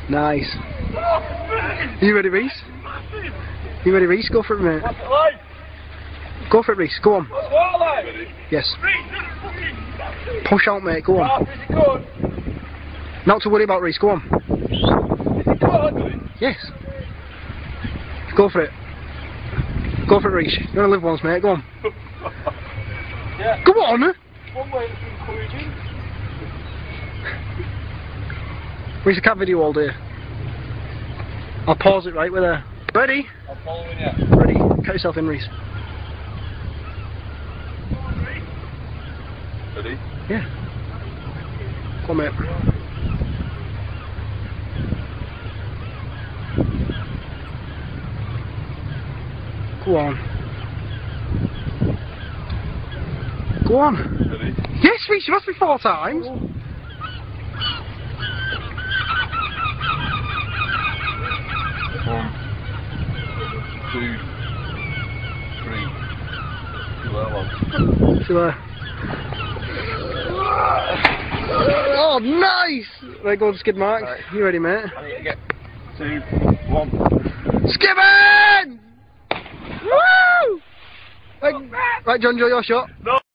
Nice. You ready, Reese? You ready, Reese? Go for it, mate. Go for it, Reese. Go on. Yes. Push out, mate. Go on. Not to worry about, Reese. Go on. Yes. Go for it. Go for it, Reese. You only live once, mate. Go on. Yeah. Go on. One way that's encouraging. Reese, I can't video all day. I'll pause it right with there. Ready? I'm following you. Ready. Cut yourself in, Reese. Ready? Yeah. Go on, mate. Go on. Go on. Ready? Yes, Reese, you've asked me 4 times. One, two, three. See where I was. See there. Oh, nice! Right, go on, skid marks. Right. You ready, mate? I need to get 2, 1. Skipping! Woo! Right, John, Joe, your shot. No.